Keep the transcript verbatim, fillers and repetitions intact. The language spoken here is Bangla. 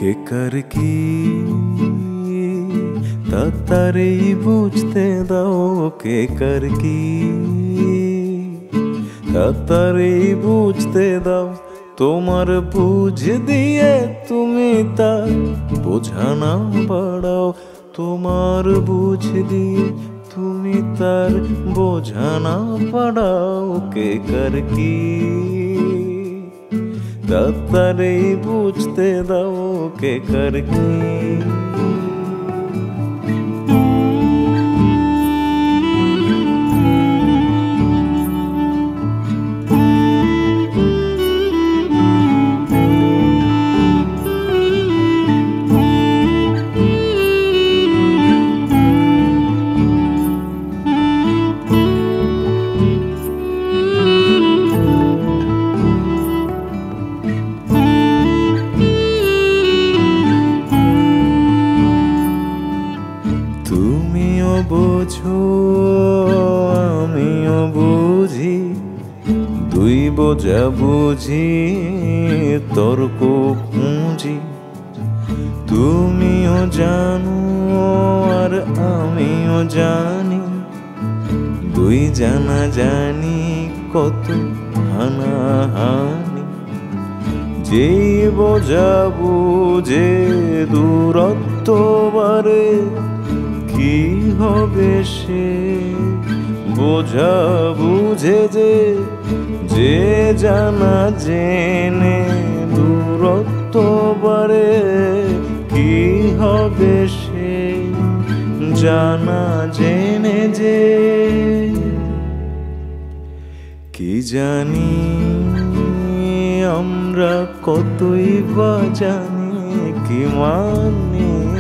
কে কার কি তাড়াতাড়ি বুঝতে দাও, কে কার কি তাড়াতাড়ি বুঝতে দাও। তোমার বুঝ দিয়ে তুমি তার বোঝানা বাড়াও, তোমার বুঝ দিয়ে তুমি তার বোঝানা বাড়াও। কে কার কি তাড়াতাড়ি বুঝতে দাও, কে কার কি। তুমিও বোঝো আমিও বুঝি, দুই বোঝা বুঝি তর্ক পুঁজি। তুমিও জানো আর আমিও জানি, দুই জানা জানি কত হানাহানি। যেই বোঝা বুঝে দূরত্ব বাড়ে, কি হবে সে বোঝা বুঝে যে, যে জানা জেনে দূরত্ব বাড়ে। কি হবে সে জানা জেনে যে, কি জানি আমরা কতই বা জানি, কি মানে